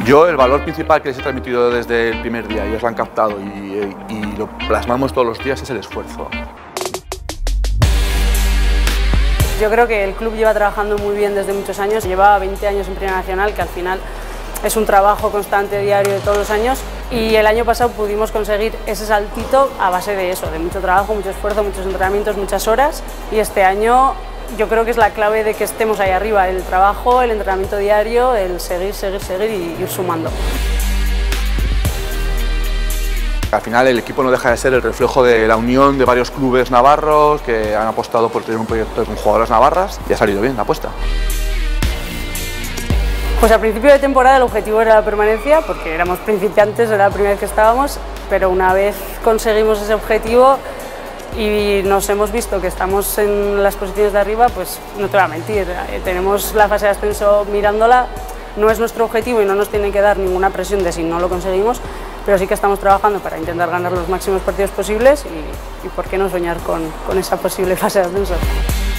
Yo el valor principal que les he transmitido desde el primer día, ellos lo han captado y lo plasmamos todos los días, es el esfuerzo. Yo creo que el club lleva trabajando muy bien desde muchos años, lleva 20 años en Primera Nacional, que al final es un trabajo constante, diario, de todos los años, y el año pasado pudimos conseguir ese saltito a base de eso, de mucho trabajo, mucho esfuerzo, muchos entrenamientos, muchas horas, y este año yo creo que es la clave de que estemos ahí arriba, el trabajo, el entrenamiento diario, el seguir y ir sumando. Al final el equipo no deja de ser el reflejo de la unión de varios clubes navarros que han apostado por tener un proyecto con jugadoras navarras y ha salido bien la apuesta. Pues al principio de temporada el objetivo era la permanencia, porque éramos principiantes, era la primera vez que estábamos, pero una vez conseguimos ese objetivo y nos hemos visto que estamos en las posiciones de arriba, pues no te voy a mentir, tenemos la fase de ascenso mirándola, no es nuestro objetivo y no nos tiene que dar ninguna presión de si no lo conseguimos, pero sí que estamos trabajando para intentar ganar los máximos partidos posibles y por qué no soñar con esa posible fase de ascenso.